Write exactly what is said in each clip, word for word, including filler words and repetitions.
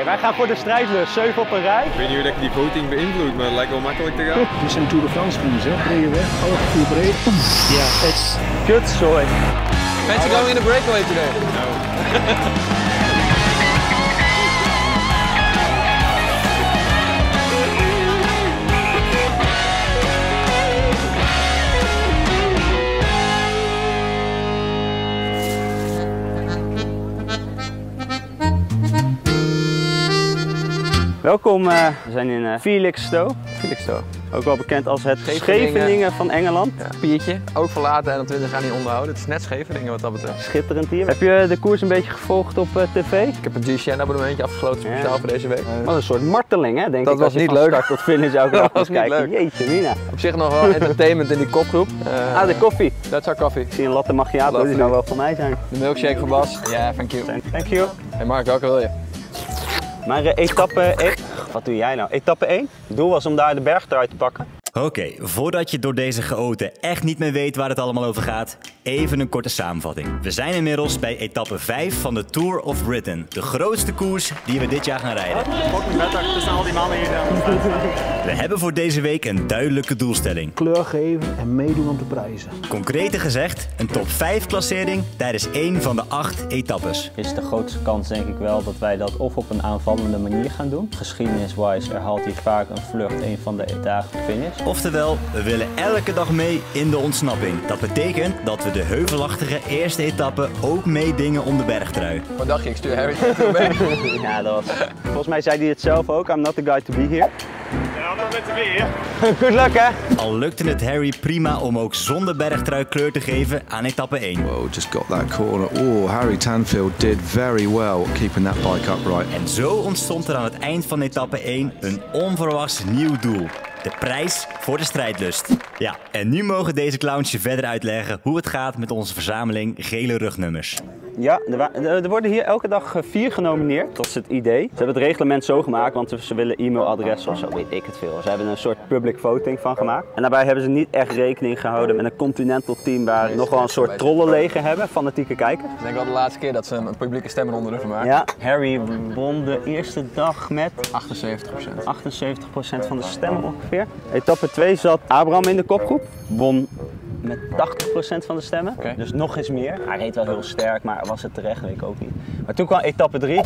Hey, wij gaan voor de strijdlust, zeven op een rij. Ik weet niet hoe ik die voting beïnvloed, maar het lijkt wel makkelijk te gaan. Het is een Tour de France koers, hè? Brede weg, half uur breed. Ja, het is kutzooi. Fancy going in a breakaway today? No. Welkom, uh, we zijn in uh, Felixstowe. Felixstowe. Ook wel bekend als het Scheveningen, Scheveningen van Engeland. Ja. Piertje, ook verlaten en dan twintig jaar niet onderhouden. Het is net Scheveningen wat dat betreft. Schitterend hier. Heb je de koers een beetje gevolgd op uh, tv? Ik heb een G C N abonnementje afgesloten speciaal ja. voor deze week. Wat een soort marteling, hè? Denk dat ik, was niet leuk. Start tot finish elke dag was niet kijken. leuk. Jeetje mina. Op zich nog wel entertainment in die kopgroep. Uh, ah, de koffie. That's our coffee. Ik zie een latte macchiato, die zou wel van mij zijn. De milkshake voor Bas. Ja, yeah, thank you. Thank you. Hey Mark, welke wil je? Maar uh, etappe één. Wat doe jij nou? Etappe één. Het doel was om daar de bergtrui te pakken. Oké, okay, voordat je door deze chaoten echt niet meer weet waar het allemaal over gaat, even een korte samenvatting. We zijn inmiddels bij etappe vijf van de Tour of Britain, de grootste koers die we dit jaar gaan rijden. Tussen al die mannen hier. We hebben voor deze week een duidelijke doelstelling. Kleur geven en meedoen om te prijzen. Concreter gezegd, een top vijf klassering tijdens één van de acht etappes. Is de grootste kans denk ik wel dat wij dat of op een aanvallende manier gaan doen. Geschiedeniswijs herhaalt hier vaak een vlucht een van de dagen finish. Oftewel, we willen elke dag mee in de ontsnapping. Dat betekent dat we de heuvelachtige eerste etappe ook meedingen om de bergtrui. Wat dacht je? Ik stuur Harry mee. Ja, dat was... Volgens mij zei hij het zelf ook. I'm not the guy to be here. Ja, I'm not meant to be here. Good luck, hè? Al lukte het Harry prima om ook zonder bergtrui kleur te geven aan etappe één. Whoa, just got that corner. Oh, Harry Tanfield did very well keeping that bike upright. En zo ontstond er aan het eind van etappe één een onverwachts nieuw doel. De prijs voor de strijdlust. Ja, en nu mogen deze clowns je verder uitleggen hoe het gaat met onze verzameling gele rugnummers. Ja, er, er worden hier elke dag vier genomineerd. Dat is het idee. Ze hebben het reglement zo gemaakt, want ze willen e-mailadressen of zo, weet ik het veel. Ze hebben een soort public voting van gemaakt. En daarbij hebben ze niet echt rekening gehouden met een continental team waar nee, nog wel een soort trollenleger hebben, fanatieke kijkers. Ik denk wel de laatste keer dat ze een publieke stemmen onder de maken. Ja, Harry won de eerste dag met achtenzeventig procent. achtenzeventig procent van de stemmen ongeveer. Etappe twee zat Abraham in de kopgroep. Won met tachtig procent van de stemmen. Okay. Dus nog eens meer. Hij reed wel heel sterk, maar was het terecht, weet ik ook niet. Maar toen kwam etappe drie.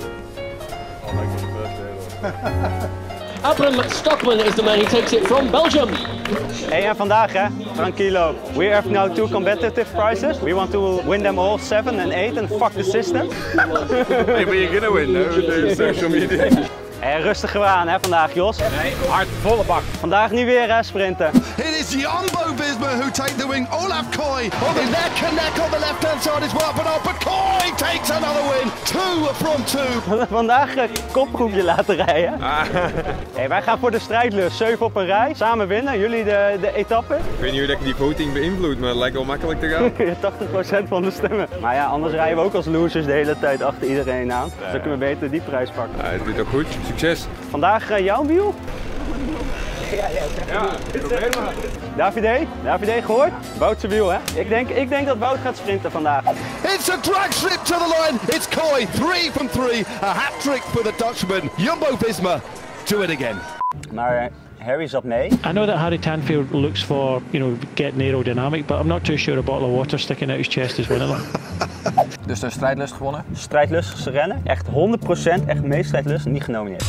Abraham Stockman is the man who takes it from Belgium. Hey, en vandaag hè, tranquilo. We have now two competitive prizes. We want to win them all, seven and eight, and fuck the system. Hey, but you're gonna win though, with the social media. Hey, rustig aan hè vandaag, Jos. Nee, hard, volle bak. Vandaag niet weer hè, sprinten. It is Jumbo-Visma who take the wing. Olaf Koy on the neck and neck on the left-hand side as well. But, oh, but Koy takes another win. Two from two. Vandaag een kopgroepje laten rijden. Ah. Hey, wij gaan voor de strijdlust. Zeven op een rij. Samen winnen. Jullie de, de etappe. Ik weet niet hoe ik die voting beïnvloed, maar het lijkt wel makkelijk te gaan. tachtig procent van de stemmen. Maar ja, anders rijden we ook als losers de hele tijd achter iedereen aan. Dus dan kunnen we beter die prijs pakken. Ja, het doet ook goed. Succes. Vandaag uh, jouw wiel? Ja, probeer maar. Davide, Davide gehoord? Wout zijn wiel hè? Ik denk, ik denk dat Wout gaat sprinten vandaag. It's a drag strip to the line. It's Koy, three from three. A hat-trick for the Dutchman. Jumbo-Visma, do it again. Maar uh, Harry zat mee. I know that Harry Tanfield looks for, you know, getting aerodynamic, but I'm not too sure a bottle of water sticking out his chest is winning. Dus de strijdlust gewonnen? Strijdlust rennen. Echt honderd procent, echt meest strijdlust, niet genomineerd.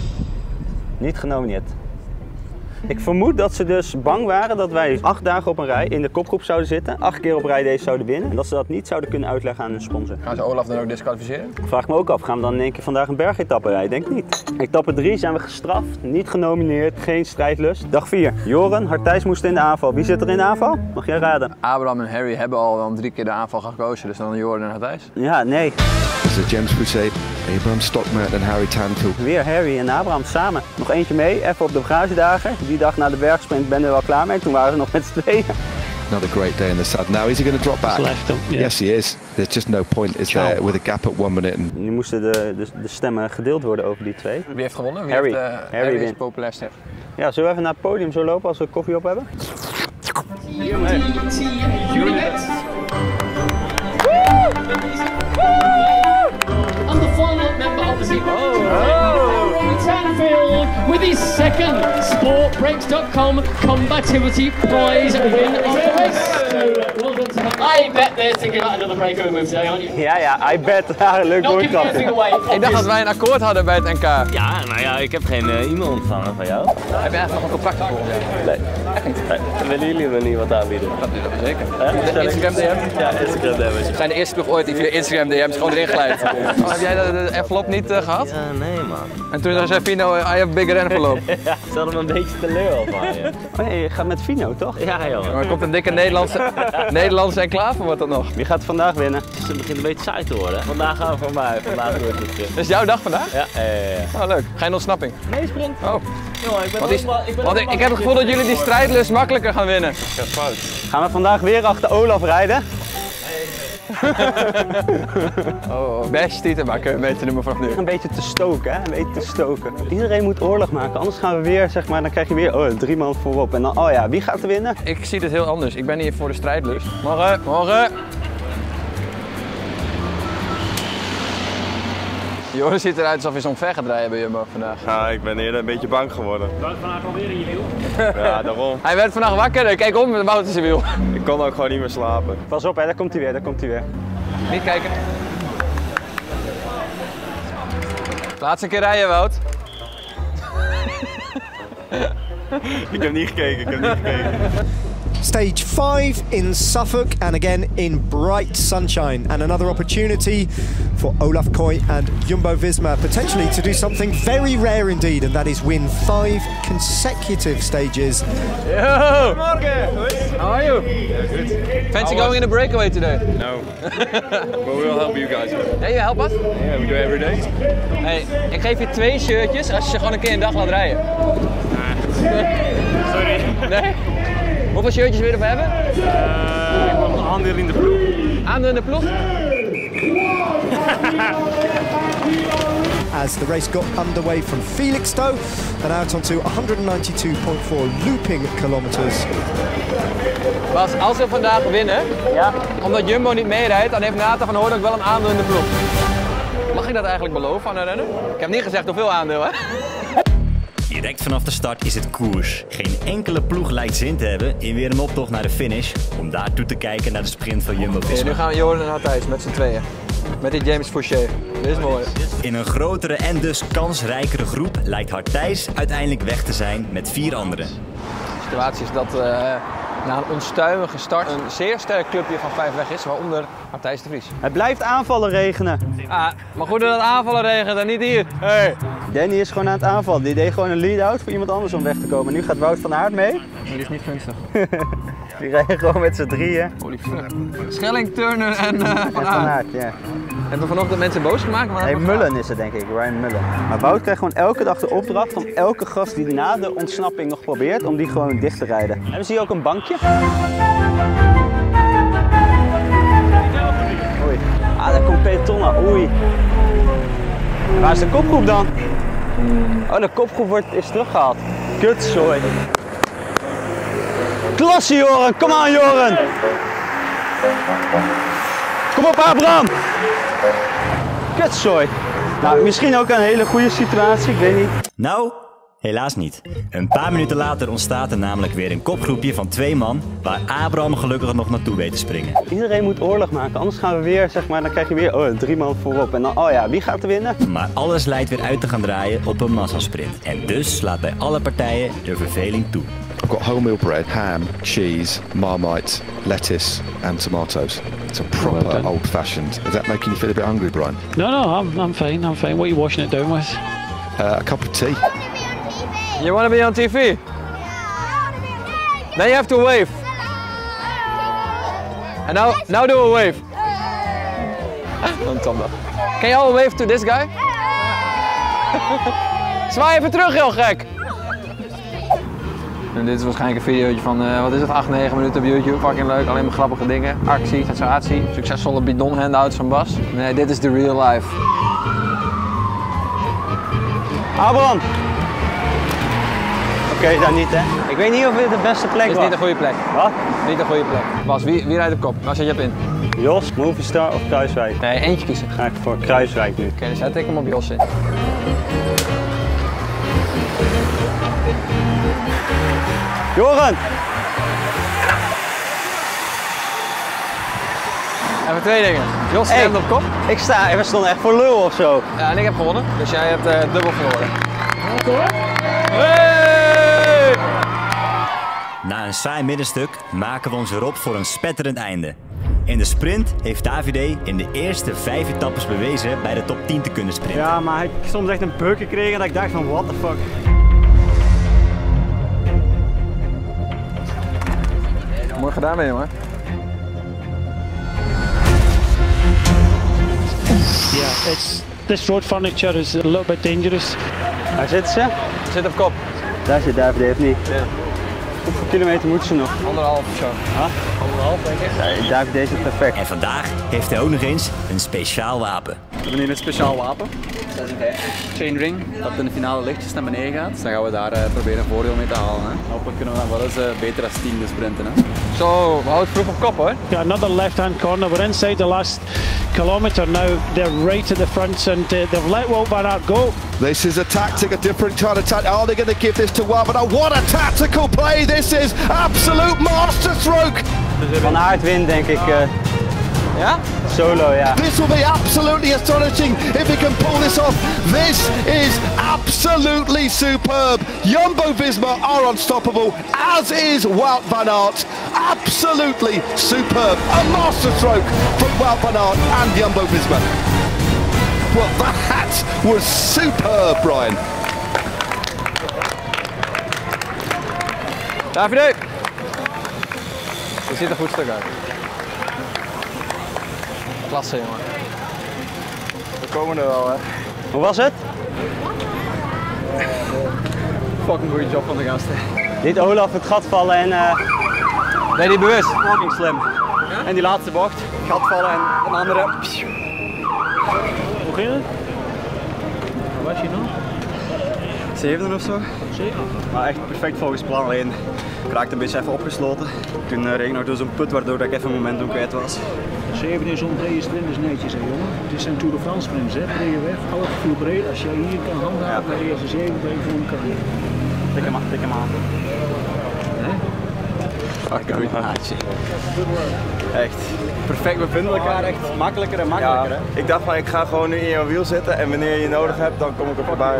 Niet genomineerd. Ik vermoed dat ze dus bang waren dat wij acht dagen op een rij in de kopgroep zouden zitten, acht keer op rij deze zouden winnen en dat ze dat niet zouden kunnen uitleggen aan hun sponsor. Gaan ze Olaf dan ook disqualificeren? Ik vraag me ook af, gaan we dan in één keer vandaag een bergetappe rijden? Denk niet. Etappe drie zijn we gestraft, niet genomineerd, geen strijdlust. Dag vier. Joren, Hartijs moesten in de aanval. Wie zit er in de aanval? Mag jij raden? Abraham en Harry hebben al wel drie keer de aanval gekozen, dus dan Joren en Hartijs? Ja, nee. As the James Crusade, Abraham Stockman en Harry Tanfield. Weer Harry en Abraham samen. Nog eentje mee, even op de bagagedagen. Die dag na de bergsprint ben je er wel klaar mee. Toen waren ze nog met z'n tweeën. Another great day in the sun. Now is he going to drop back? Left him, yeah. Yes, he is. There's just no point, is there, with a gap at one minute. And... Nu moesten de, de, de stemmen gedeeld worden over die twee. Wie heeft gewonnen? Wie Harry. Heeft, uh, Harry, Harry is wint. populairste. Ja, zullen we even naar het podium zo lopen als we koffie op hebben? Hier, man. I'm the final member of the team. Oh. with his second sport breaks dot com combativity prize win of the race. Well done to him. I bet they're thinking about another breakover move today, aren't you? Ja, ja, I bet. Ja, leuk Not giving anything away. Ik dacht dat wij een akkoord hadden bij het N K. Ja, nou ja, ik heb geen uh, e-mail ontvangen van jou. Heb je eigenlijk nog een contract volgens mij? Nee. Echt niet? Nee. Willen jullie me niet wat aanbieden? Dat is dat zeker. Ja, Instagram D M? Ja, Instagram D M's. We zijn de eerste ploeg ooit die via Instagram D M's gewoon erin glijdt. Oh, heb jij de, de envelop niet uh, gehad? Ja, nee man. En toen zei Fino, I have bigger envelope. Ja, ze hadden me een beetje teleur al van je. Oh nee, je gaat met Fino, toch? Ja joh. Maar er komt een dikke Nederlandse, Nederlandse enclave, wordt dat nog. Wie gaat vandaag winnen? Het begint een beetje saai te worden. Vandaag gaan we voor mij, vandaag doe ik het terug. Is jouw dag vandaag? Ja, ja, ja. Oh leuk. Ga je ontsnapping? Nee, sprint. Oh. Jongen, ik ben Wat is, ook wel, ik ben want ook ik, wel ik heb het gevoel dat jullie die strijdlust makkelijker gaan winnen. Ja, fout. Gaan we vandaag weer achter Olaf rijden? Oh, best Tieten, maar kun je een beetje noemen vanaf nu. Een beetje te stoken, hè? Een beetje te stoken. Iedereen moet oorlog maken, anders gaan we weer, zeg maar, dan krijg je weer oh, drie man voorop. En dan, oh ja, wie gaat er winnen? Ik zie dit heel anders. Ik ben hier voor de strijdlust. Morgen, morgen. Joris ziet eruit alsof hij zo'n ver gaat rijden bij Jumbo vandaag. Ja, ik ben eerder een beetje bang geworden. Je was vandaag alweer in je wiel. Ja, daarom. Hij werd vandaag wakker en keek om met de motor in zijn wiel. Ik kon ook gewoon niet meer slapen. Pas op, hè, daar komt hij weer, daar komt hij weer. Niet kijken. Laatste keer rijden, Wout. Ik heb niet gekeken, ik heb niet gekeken. Stage five in Suffolk and again in bright sunshine, and another opportunity for Olaf Koy and Jumbo-Visma potentially to do something very rare indeed, and that is win five consecutive stages. Yo! How are you? Good. Fancy going in a breakaway today? No. But we'll help you guys. Yeah, you help us? Yeah, we do every day. Hey, ik geef je twee shirtjes als je ze gewoon een keer een dag laat rijden. Sorry. Nee? Hoeveel shirtjes wil je ervoor hebben? Uh, ik wil een aandeel in de ploeg. Aandeel in de ploeg? As the race got underway from Felixstowe and out onto one ninety-two point four looping kilometers. Bas, als we vandaag winnen, Ja. omdat Jumbo niet meerijdt, dan heeft Nathan van Hoorn ook wel een aandeel in de ploeg. Mag ik dat eigenlijk beloven aan een renner? Ik heb niet gezegd hoeveel aandeel, hè? Direct vanaf de start is het koers. Geen enkele ploeg lijkt zin te hebben in weer een optocht naar de finish om daar toe te kijken naar de sprint van Jumbo-Visma. Okay, nu gaan Joren en Matthijs met z'n tweeën. Met die James Fouché. Dit is mooi. In een grotere en dus kansrijkere groep lijkt Hartijs uiteindelijk weg te zijn met vier anderen. De situatie is dat uh, na een onstuimige start een zeer sterk clubje van vijf weg is, waaronder Matthijs de Vries. Het blijft aanvallen regenen. Ah, maar goed dat het aanvallen regent en niet hier. Hey. Danny is gewoon aan het aanvallen. Die deed gewoon een lead-out voor iemand anders om weg te komen. Nu gaat Wout van Aert mee. Dat is niet gunstig. Die rijden gewoon met z'n drieën. Holy fuck. Schelling, Turner en uh, Van Van Aert. Aert, ja. Hebben we vanochtend mensen boos gemaakt? Maar Nee, Mullen is het denk ik, Ryan Mullen. Maar Wout krijgt gewoon elke dag de opdracht om elke gast die na de ontsnapping nog probeert, om die gewoon dicht te rijden. Hebben ze hier ook een bankje? Oei. Ah, daar komt Petonna. Oei. Waar is de kopgroep dan? Oh, de kopgroep wordt, is teruggehaald. Kutzooi. Klasse Joren, kom aan Joren! Kom op Abraham! Kutzooi. Nou, misschien ook een hele goede situatie, ik weet niet. Nou, helaas niet. Een paar minuten later ontstaat er namelijk weer een kopgroepje van twee man waar Abraham gelukkig nog naartoe weet te springen. Iedereen moet oorlog maken, anders gaan we weer, zeg maar, dan krijg je weer oh, drie man voorop. En dan, oh ja, wie gaat er winnen? Maar alles lijkt weer uit te gaan draaien op een massasprint. En dus slaat bij alle partijen de verveling toe. I've got wholemeal bread, ham, cheese, Marmite, lettuce and tomatoes. It's a proper Well done. old-fashioned. Is that making you feel a bit hungry, Brian? No, no, I'm, I'm fine, I'm fine. What are you washing it down with? Uh, a cup of tea. You want to be on T V? Then you have to wave. And now, now do a wave. Can you all wave to this guy? Zwaai even terug, heel gek. En dit is waarschijnlijk een videootje van, uh, wat is het, acht, negen minuten op YouTube. Fucking leuk, alleen maar grappige dingen. Actie, sensatie, succesvolle bidon handouts van Bas. Nee, dit is de real life. Abraham! Oké, okay, dan niet hè. Ik weet niet of dit de beste plek Dit is was. niet een goede plek. Wat? Niet een goede plek. Bas, wie, wie rijdt op kop? Waar zet je op in? Jos, Movistar of Kruiswijk? Nee, eentje kiezen. Ga ik voor Kruiswijk nu. Oké, okay, dus zet ik hem op Jos in. Joren! Even twee dingen. Jos stemt Hey, op kop. Ik sta, we stonden echt voor lul of zo. Ja, en ik heb gewonnen. Dus jij hebt uh, dubbel verloren. Hey! Na een saai middenstuk maken we ons weer op voor een spetterend einde. In de sprint heeft Davide in de eerste vijf etappes bewezen bij de top tien te kunnen sprinten. Ja, maar ik heb soms echt een beuk gekregen dat ik dacht van what the fuck. Mooi gedaan mee, jongen. Yeah, it's this road furniture is a little bit dangerous. Waar zitten ze? Ze zit op kop. Daar zit Davide, of niet? Ja. Hoeveel kilometer moeten ze nog? Anderhalf of zo. Huh? Anderhalf, denk ik. Ja, Davide zit perfect. En vandaag heeft hij ook nog eens een speciaal wapen. We hebben hier een speciaal wapen. Dat is een chainring dat in de finale lichtjes naar beneden gaat. Dus dan gaan we daar uh, proberen een voordeel mee te halen. Hè. Hopelijk kunnen we dan wel eens uh, beter als tiende sprinten. Hè. Zo, we houden vroeg op kop hoor. Yeah, another left-hand corner. We're inside the last kilometre now. They're right at the front and uh, they've let Wout van Aert go. This is a tactic, a different kind of tactic. Are they going to give this to Wout van Aert? What a tactical play this is! Absolute masterstroke! Van Aert wint denk ik. Uh, ja? Solo, ja. This will be absolutely astonishing if he can pull this off. This is absolutely superb. Jumbo-Visma are unstoppable, as is Wout van Aert. Absolutely superb. A masterstroke from Wout van Aert and Jumbo-Visma. Well, that was superb, Brian. Davide! Je ziet er een goed stuk uit. Klasse, jongen. We komen er wel, hè. Hoe was het? Fucking goede job van de gasten. Liet Olaf het gat vallen en... Uh... Nee, die bewust. Fucking slim. Ja? En die laatste bocht, gat vallen en een andere... Hoe ging het? Wat was je dan? Zevende of zo. Zeven? Maar echt perfect volgens plan, alleen ik raakte een beetje even opgesloten. Toen uh, reed ik nog door zo'n put waardoor ik even een momentum kwijt was. Zeven is zo'n brede sprint is netjes, hè jongen. Het zijn Tour de France sprints, hè. Brede weg, half veel breed. Als jij hier kan handhaven, dan is de zeven ben je voor elkaar. Tik hem aan, tik hem aan. Fucking maatje. Echt. Perfect, we vinden elkaar echt makkelijker en makkelijker. Ja, Hè? ik dacht van ik ga gewoon nu in jouw wiel zitten en wanneer je je nodig hebt, dan kom ik er voorbij.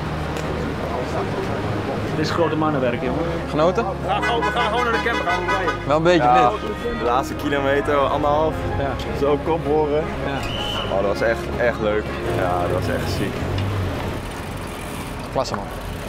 Dit is grote mannenwerk, jongen. Genoten? We gaan, gewoon, we gaan gewoon naar de camper gaan rijden. Wel een beetje Ja, dit. de laatste kilometer, anderhalf, Ja. zo kop horen. Ja. Oh, dat was echt, echt leuk. Ja, dat was echt ziek. Klasse man.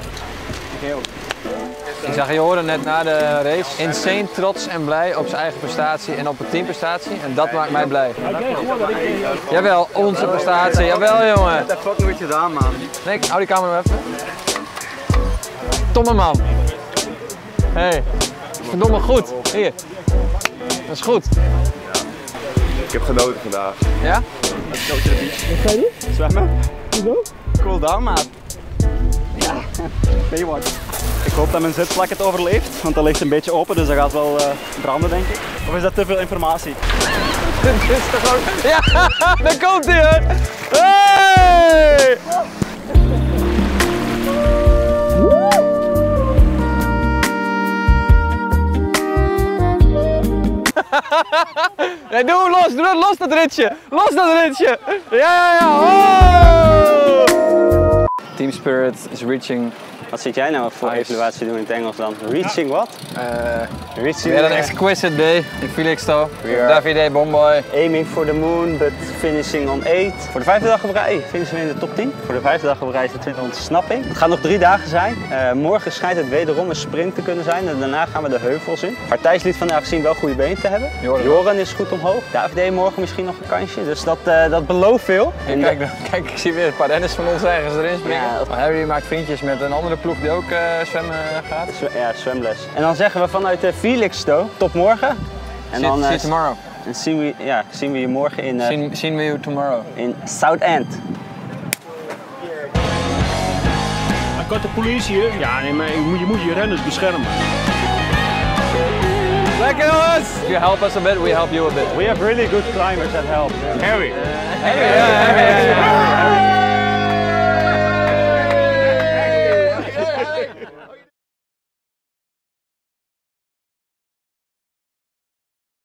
Ik zag Joren net na de race insane trots en blij op zijn eigen prestatie en op het teamprestatie. En dat maakt mij blij. Jawel, onze prestatie. Jawel jongen. Dat fucking goed gedaan, man. Nee, hou die camera nog even. Tomme man. Hé, hey, verdomme goed. Hier. Dat is goed. Ik heb genoten vandaag. Ja? Wat ga je doen? Zwemmen. Hoezo? Cool down, maat. Ja, Baywatch. Ik hoop dat mijn zitplak het overleeft, want dat ligt een beetje open, dus dat gaat wel uh, branden, denk ik. Of is dat te veel informatie? Dit is toch ook... Ja, daar komt hij hoor! Hey! Nee, doe hem los, doe dat los dat ritje! Los dat ritje! Ja, ja, ja! Oh! Team Spirit is reaching. Wat zit jij nou voor evaluatie doen in het Engels dan? Reaching wat? Uh, Reaching. We had an exquisite day in Felixstowe. Davide, Bomboy. Aiming for the moon, but finishing on eight. Voor de vijfde dag op rij finishen we in de top tien. Voor de vijfde dag op rij is de twintig ontsnapping. Het gaat nog drie dagen zijn. Uh, morgen schijnt het wederom een sprint te kunnen zijn. En daarna gaan we de heuvels in. Partijs liet vandaag zien wel goede benen te hebben. Joren, Joren is goed omhoog. Davide morgen misschien nog een kansje. Dus dat, uh, dat belooft veel. En kijk, kijk, ik zie weer een paar renners van ons ergens erin springen. Ja, Harry maakt vriendjes met een andere ploeg die ook uh, zwemmen gaat. Ja, zwemles. En dan zeggen we vanuit uh, Felixstowe, tot morgen. En see, dan, uh, see you tomorrow. En zien we, ja, zien we je morgen in, uh, zien, zien we you tomorrow. in Southend. Ik had de politie, hè? Ja, nee, maar je moet je, moet je renners beschermen. Lekker jongens! You help us a bit, we help you a bit. We have really good climbers that help. Harry. Harry, yeah, Harry, Harry.